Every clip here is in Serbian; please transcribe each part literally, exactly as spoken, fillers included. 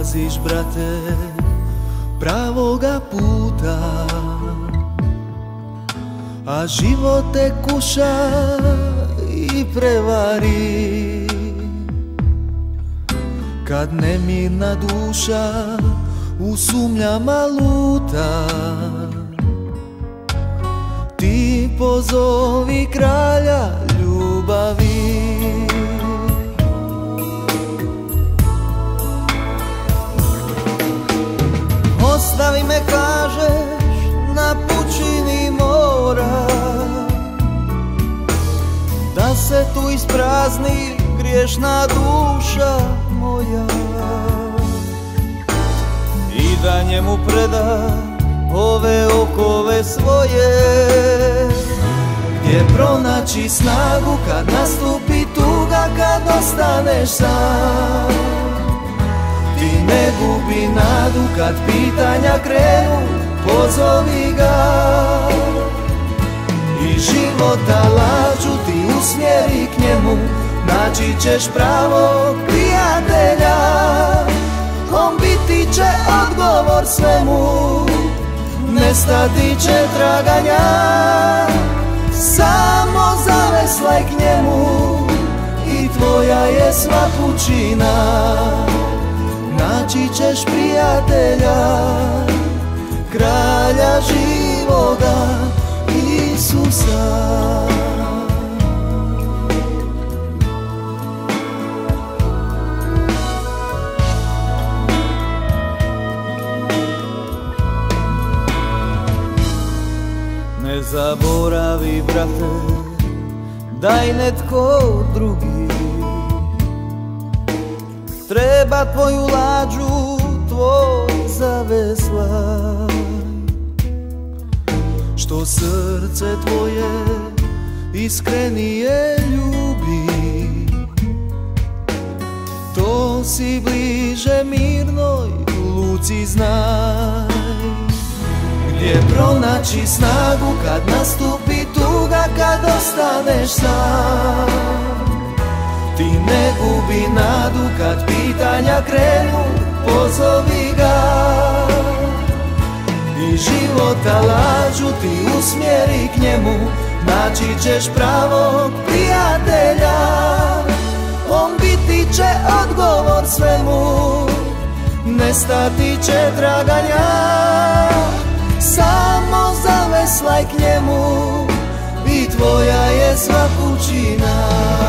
Polaziš, brate, pravoga puta, a život te kuša i prevari. Kad nemirna duša u sumnjama luta, ti pozovi kralja ljubavi. Ostavi me, kažeš, na pučini mora, da se tu isprazni griješna duša moja i da njemu preda ove okove svoje, gdje pronaći snagu kad nastupi tuga, kad ostaneš sam. Ti ne gubi nadu kad pitanja krenu, pozovi ga i života lađu ti usmjeri k njemu. Naći ćeš pravog prijatelja, on biti će odgovor svemu, nestati će traganja. Samo zaveslaj k njemu i tvoja je sva pučina. Naći ćeš prijatelja, kralja živoga, Isusa. Ne zaboravi, brate, daj netko drugi treba tvoju lađu, tvoj zaveslaj. Što srce tvoje iskrenije ljubi, to si bliže mirnoj luci znaj. Gdje pronaći snagu kad nastupi tuga, kad ostaneš sam. Ti ne gubi nadu kad pitanja krenu, pozovi ga i života lađu ti usmjeri k njemu. Naći ćeš pravog prijatelja, on biti će odgovor svemu, nestati će traganja. Samo zaveslaj k njemu i tvoja je sva pučina.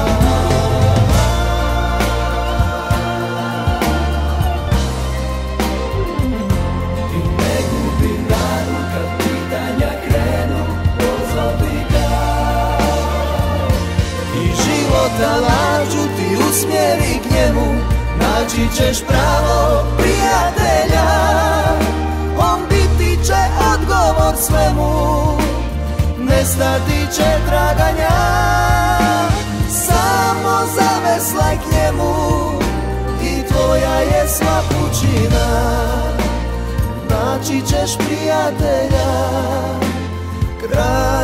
Da lađu ti usmjeri k njemu, naći ćeš pravog prijatelja, on biti će odgovor svemu, nestati će traganja. Samo zaveslaj k njemu i tvoja je sva pučina. Naći ćeš prijatelja, kralja